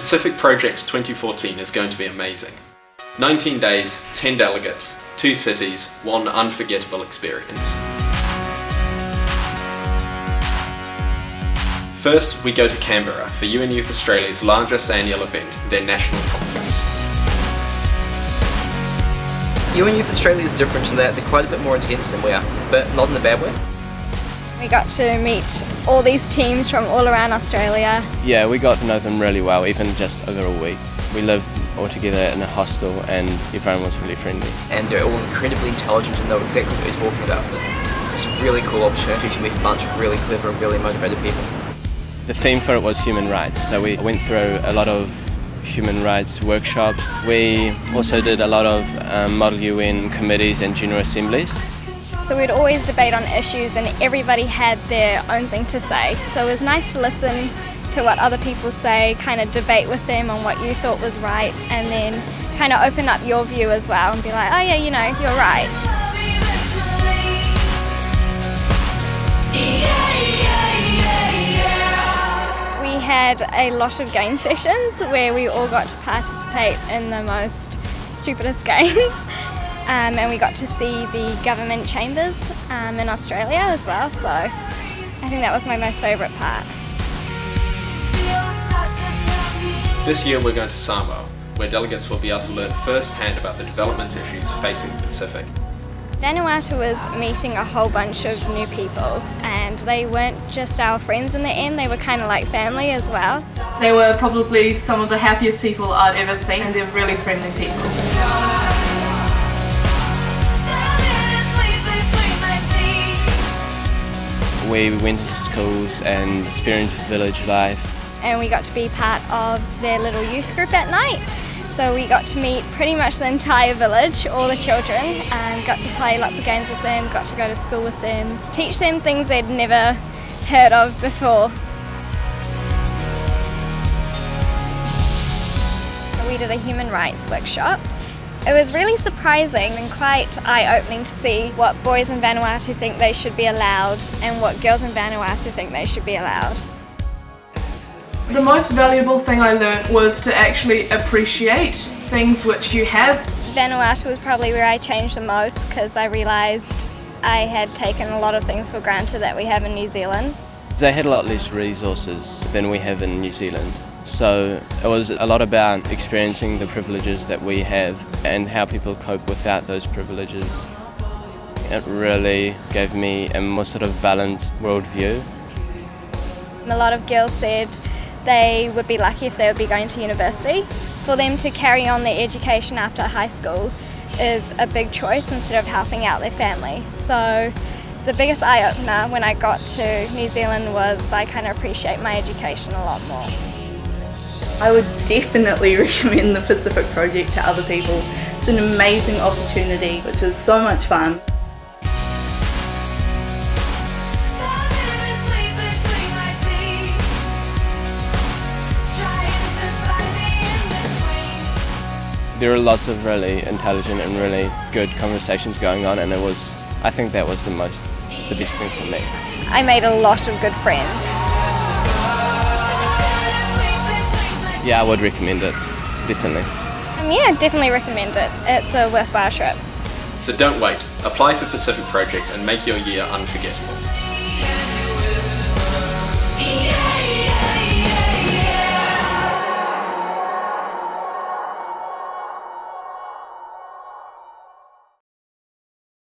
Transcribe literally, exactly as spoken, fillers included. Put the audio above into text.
Pacific Project twenty fourteen is going to be amazing. nineteen days, ten delegates, two cities, one unforgettable experience. First, we go to Canberra for U N Youth Australia's largest annual event, their national conference. U N Youth Australia is different in that they're quite a bit more intense than we are, but not in a bad way. We got to meet all these teams from all around Australia. Yeah, we got to know them really well, even just over a week. We lived all together in a hostel and everyone was really friendly. And they're all incredibly intelligent and know exactly what they're talking about. It's just a really cool opportunity to meet a bunch of really clever and really motivated people. The theme for it was human rights, so we went through a lot of human rights workshops. We also did a lot of um, Model U N committees and General Assemblies. So we'd always debate on issues and everybody had their own thing to say. So it was nice to listen to what other people say, kind of debate with them on what you thought was right, and then kind of open up your view as well and be like, oh yeah, you know, you're right. We had a lot of game sessions where we all got to participate in the most stupidest games. Um, and we got to see the government chambers um, in Australia as well, so I think that was my most favourite part. This year we're going to Samoa, where delegates will be able to learn firsthand about the development issues facing the Pacific. Vanuatu was meeting a whole bunch of new people, and they weren't just our friends in the end, they were kind of like family as well. They were probably some of the happiest people I'd ever seen, and they're really friendly people. We went to schools and experienced village life. And we got to be part of their little youth group at night. So we got to meet pretty much the entire village, all the children, and got to play lots of games with them, got to go to school with them, teach them things they'd never heard of before. We did a human rights workshop. It was really surprising and quite eye-opening to see what boys in Vanuatu think they should be allowed and what girls in Vanuatu think they should be allowed. The most valuable thing I learned was to actually appreciate things which you have. Vanuatu was probably where I changed the most because I realised I had taken a lot of things for granted that we have in New Zealand. They had a lot less resources than we have in New Zealand. So it was a lot about experiencing the privileges that we have and how people cope without those privileges. It really gave me a more sort of balanced worldview. A lot of girls said they would be lucky if they would be going to university. For them to carry on their education after high school is a big choice instead of helping out their family. So the biggest eye-opener when I got to New Zealand was I kind of appreciate my education a lot more. I would definitely recommend the Pacific Project to other people. It's an amazing opportunity, which was so much fun. There were lots of really intelligent and really good conversations going on, and it was, I think that was the most, the best thing for me. I made a lot of good friends. Yeah, I would recommend it, definitely. Um, yeah, definitely recommend it. It's a worthwhile trip. So don't wait, apply for Pacific Project and make your year unforgettable.